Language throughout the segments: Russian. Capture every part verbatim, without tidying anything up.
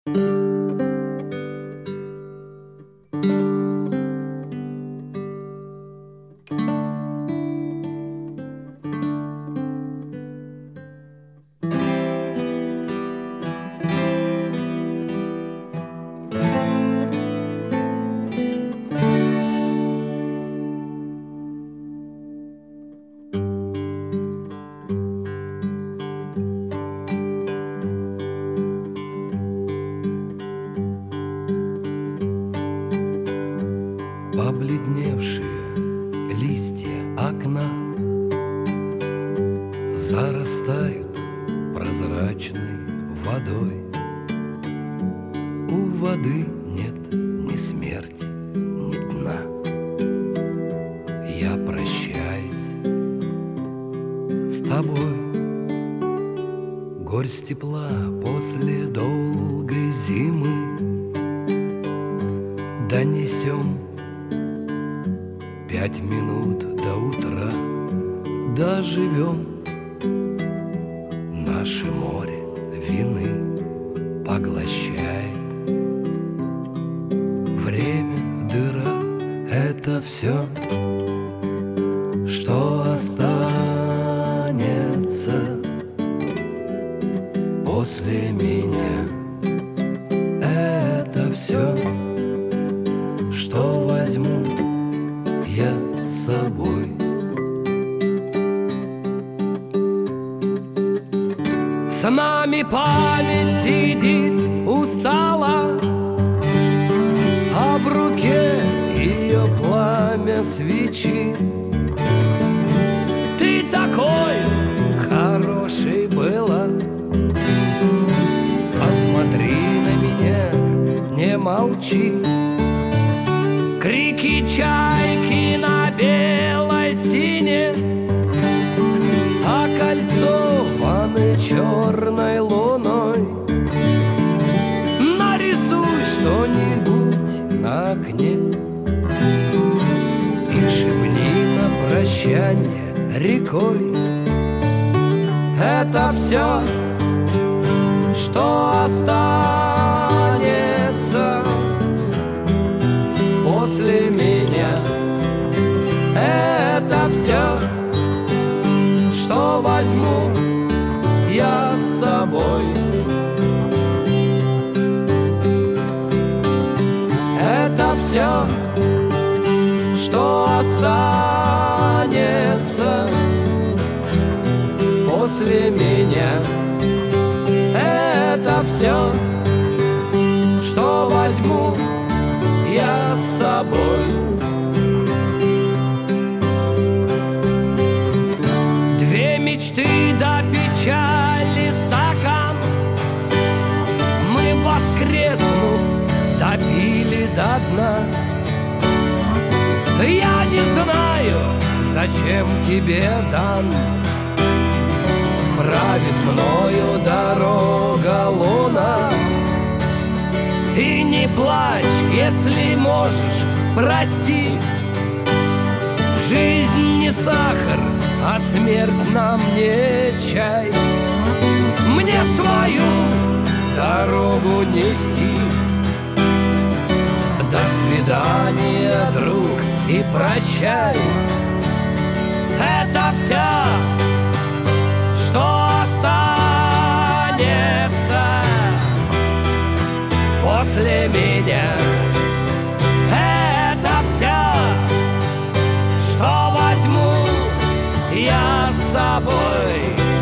Побледневшие листья окна зарастают прозрачной водой. У воды нет ни смерти, ни дна. Я прощаюсь с тобой. Горсть тепла после долгой зимы донесем. Пять минут до утра доживем. Наше море вины поглощает. Время, дыра — это все, что останется после меня. Это все, что возьму я с собой. С нами память сидит устала, а в руке ее пламя свечи. Ты такой хороший была, посмотри на меня, не молчи. Крики чайки на белой стене, окольцованы черной луной. Нарисуй что-нибудь на окне и шепни на прощание рекой. Это все, что останется после меня. Это все, что возьму я с собой. Это все, что останется после меня. Это все, что возьму я с собой. Две мечты до печали стакан мы, воскреснув, допили до дна. Я не знаю, зачем тебе дан. Правит мною дорога луна. И не плачь, если можешь, прости. Жизнь не сахар, а смерть нам не чай. Мне свою дорогу нести. До свидания, друг, и прощай. Это все, что останется после меня. Это все, что возьму я с собой.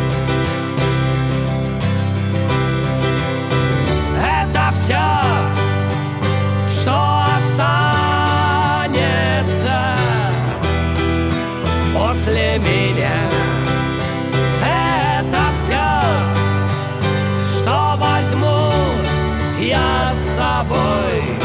Это все, что останется после меня. Это все, что возьму я с собой.